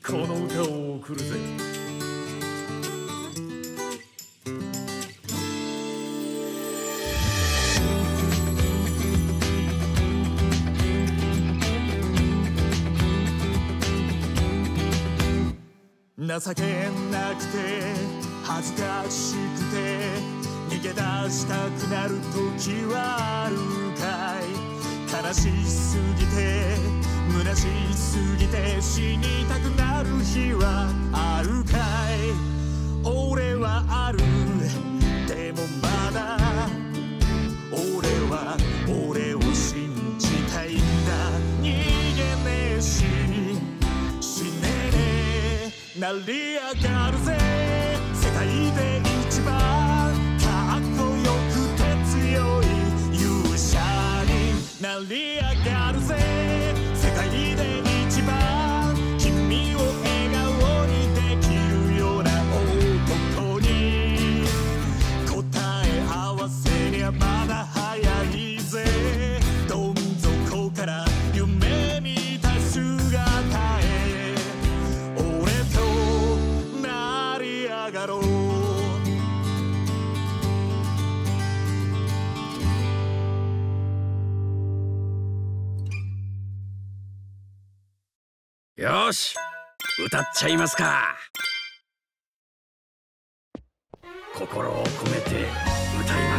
この歌を送るぜ。情けなくて恥ずかしくて逃げ出したくなる時はあるかい。悲しすぎて虚しすぎて死にたくなる日はあるかい。俺はあるでもまだ俺は俺を信じたいんだ。逃げねえし死ねねえ成り上がるぜ。世界で一番かっこよくて強い勇者になり上がるぜ。世界で一番君を笑顔にできるような男に答え合わせりゃまだ早いぜ。どん底から夢見た姿へ俺となり上がろう。 よし、歌っちゃいますか。心を込めて歌います。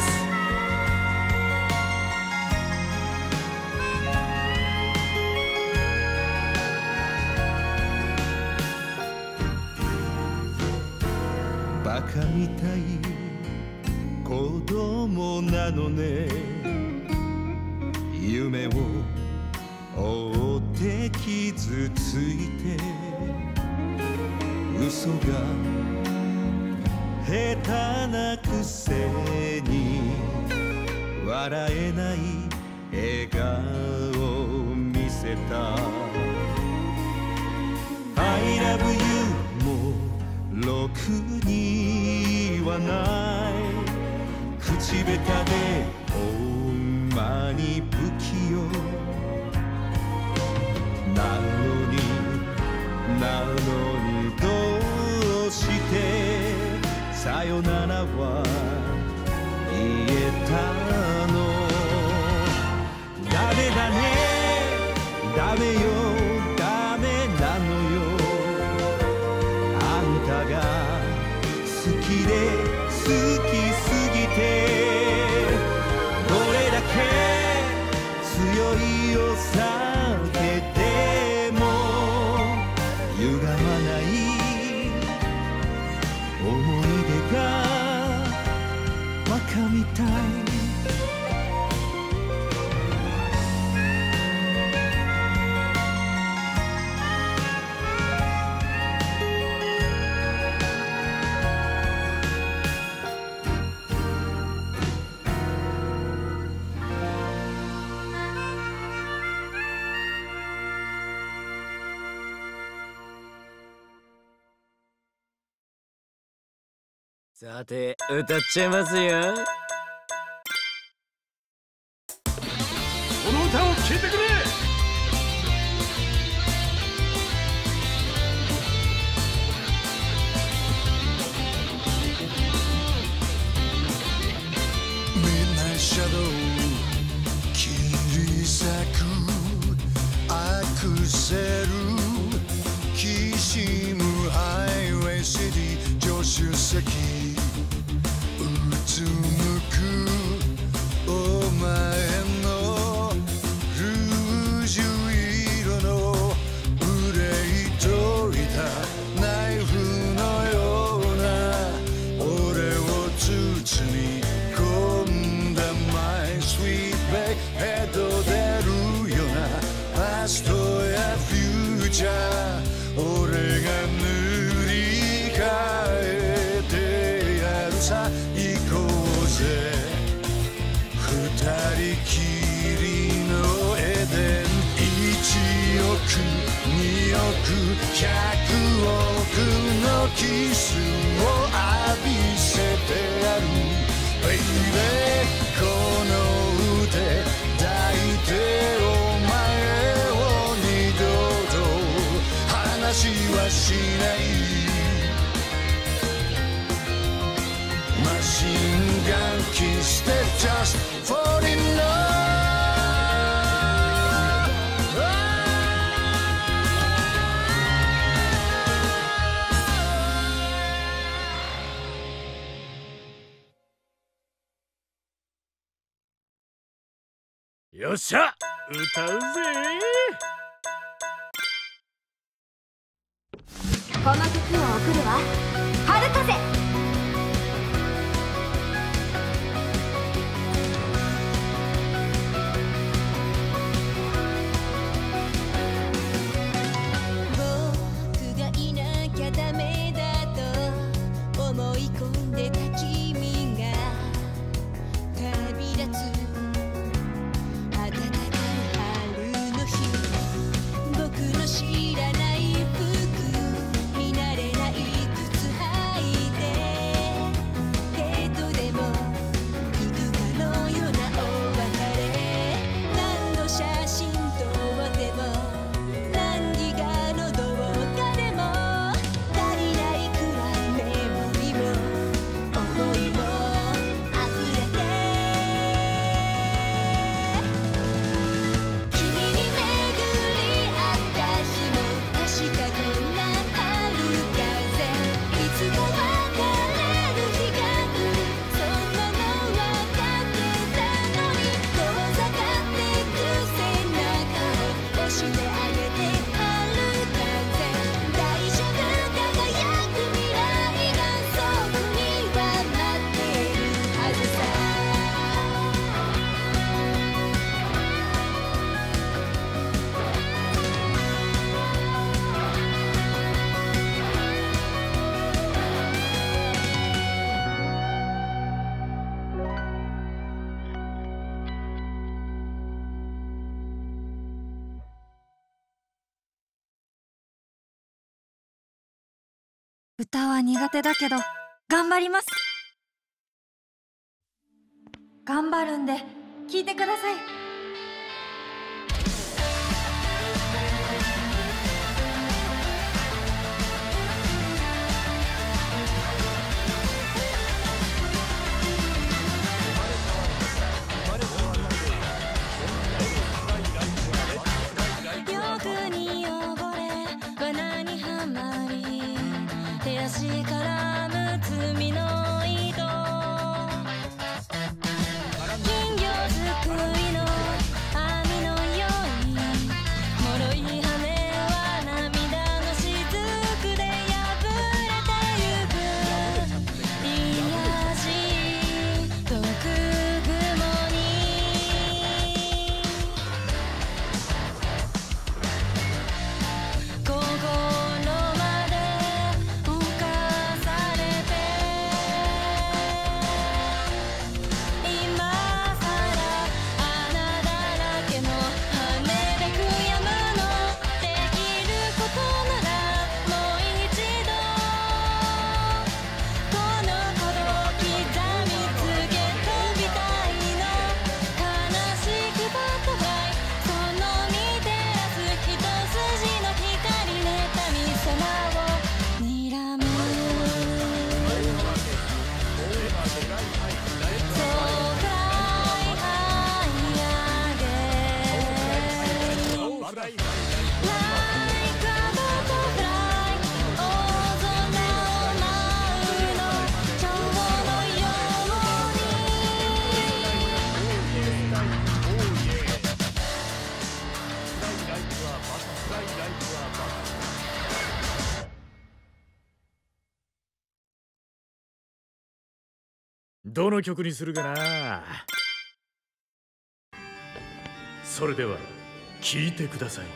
バカみたい子供なのね。夢を追って傷ついて嘘が下手なくせに笑えない笑顔を見せた。 I love you もろくにはない口下手でほんまに不器用なのにどうしてさよならは言えたの。ダメだねダメよダメなのよ。あんたが好きで好きすぎてどれだけ強いを避けても歪まない思い出がバカみたい。 さて歌っちゃいますよ。 この歌を聴いてくれ。 Midnight shadow 切り裂くアクセルきしむハイウェイシティ助手席うつむくお前のルージュ色の憂いといたナイフのような俺を包み込んだ My sweet babe ヘッド出るようなパストやフューチャー俺が塗り替えてやるさ行こうぜ二人きりのエデン1億2億100億のキスを浴びせてやる Baby この腕抱いてお前を二度と離しはしない。マシンガンキスで Just fall in love。 よっしゃ歌うぜ。 この曲を送るわ、春風。僕がいなきゃダメだと思い込んでた君が旅立つ暖かい春の日、僕の知らない服、見慣れない靴履いてデートでも行くかのようなお別れ。何度写真撮っても何ギガの動画でも足りないくらいメモリも思いも溢れて、君に巡り合った日も確かこんな春風。いつか別れる日が来る、そんなのわかってたのに、遠ざかってく背中を押してあげて春風。大丈夫輝く未来がそこには待ってるはずさ。歌は苦手だけど頑張ります。頑張るんで聞いてください。欲に溺れ罠にはまり、手足からむつみの糸、金魚すくいの網のように脆い羽は涙の雫で破れてゆく。癒し遠く雲に心まで侵されて、今さら穴だらけの羽で悔やむの。できることならもう一度この鼓動刻みつけ飛びたいの。悲しきバタフライ、その見照らす一筋の光、妬み様を睨む。そうフライハイアゲン Like a butterfly、 大空を舞うの蝶のようどの曲にするかな。それでは聴いてください。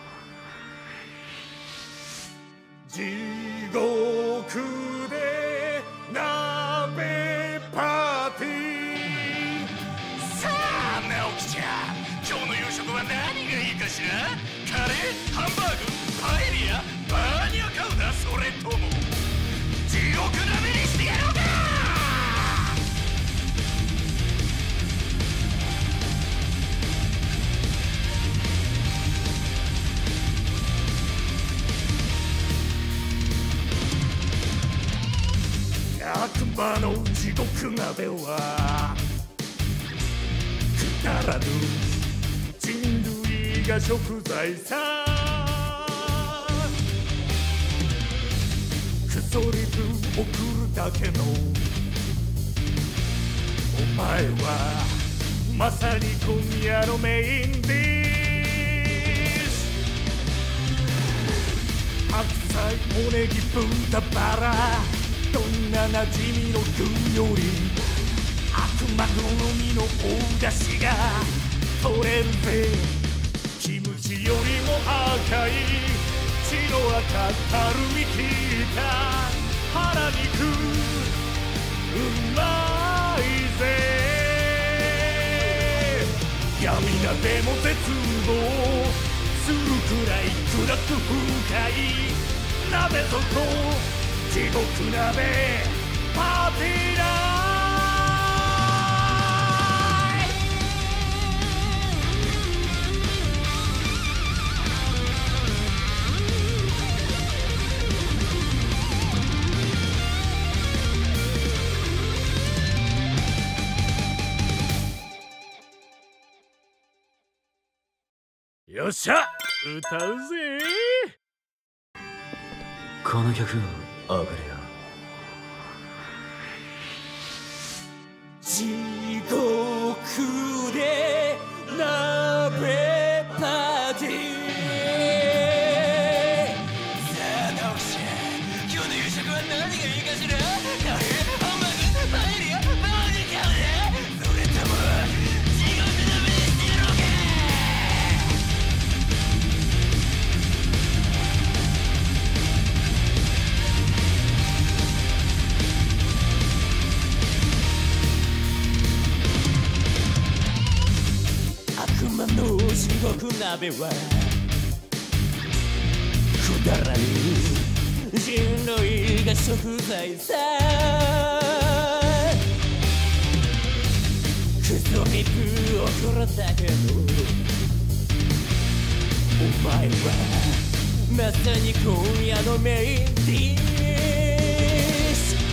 地獄で鍋パーティー。 さあ直樹ちゃん、今日の夕食は何がいいかしら。カレー、ハンバーグ、パエリア、バーニャカウダ、それとも地獄鍋にしてやろうか。 魔の地獄鍋はくだらぬ人類が食材さ。クソリプ送るだけのお前はまさに今夜のメインディッシュ。白菜おネギ豚バラどんな馴染みの具より悪魔好みの大出汁が取れるぜ。キムチよりも赤い血の赤たるみきった腹肉うまいぜ。闇がでも絶望するくらい暗く深い鍋底地獄鍋パーティーだ。よっしゃ歌うぜ。 この曲を上がれよ。 地獄で鍋パーティー。 さあ直樹ちゃん、今日の夕食は何がいいかしら。カレー、ハンバーグ、パエリア、バーガー、それとも地獄鍋にしてやろうか。 悪魔の地獄鍋はくだらぬ人類が食材さ。クソリプ送るだけのお前はまさに今夜のメインディッシュ。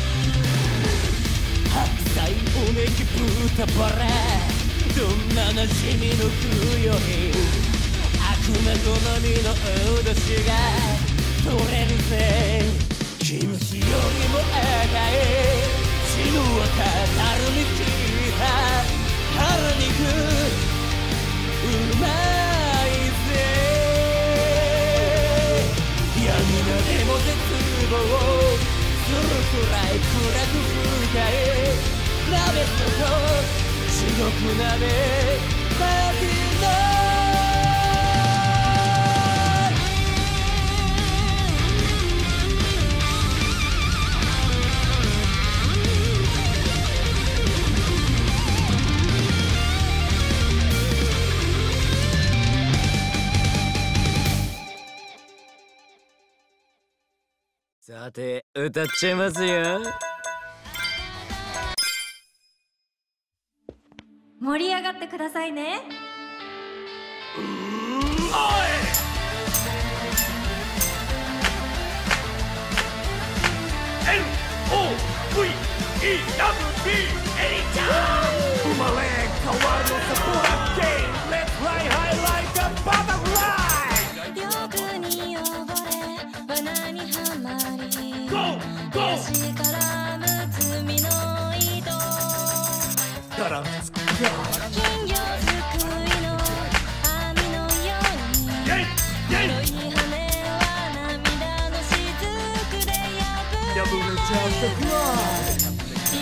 白菜おネギ豚バラどんな馴染みの具より悪魔好みのお出汁が取れるぜ。キムチよりも赤い血の赤たるみきった腹肉うまいぜ。闇がでも絶望するくらい暗く深い鍋底地獄鍋パーティーだ。さて歌っちゃいますよ。 盛り上がってくださいね。 LOVELB エリちゃん生まれ変わるのサポーターゲーム Let's fly high like a butterfly 欲に溺れ罠にはまり Go! Go! 足からむつみの糸だら金魚すくいの網のようにイェイイェイ白い羽は涙の雫で破れちゃったくらい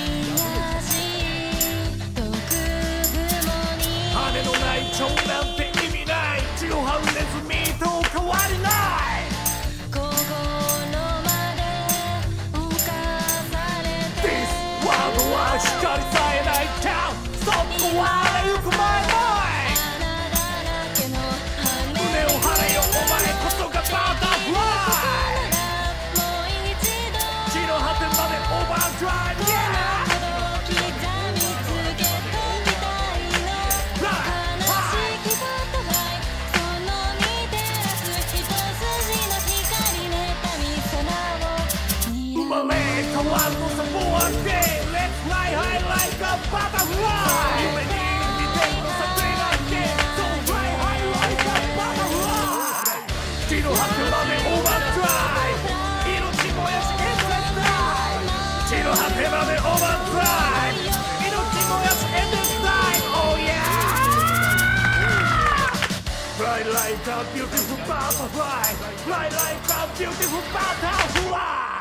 羽のない蝶なんて意味ない血を這うネズミと変わりない心まで侵されて This world は光さえないタウンそこはゆく前前穴だらけの胸を張れよお前こそがバタフライもう一度地の果てまでオーバードライブ Fly like a beautiful butterfly. Fly like a beautiful butterfly.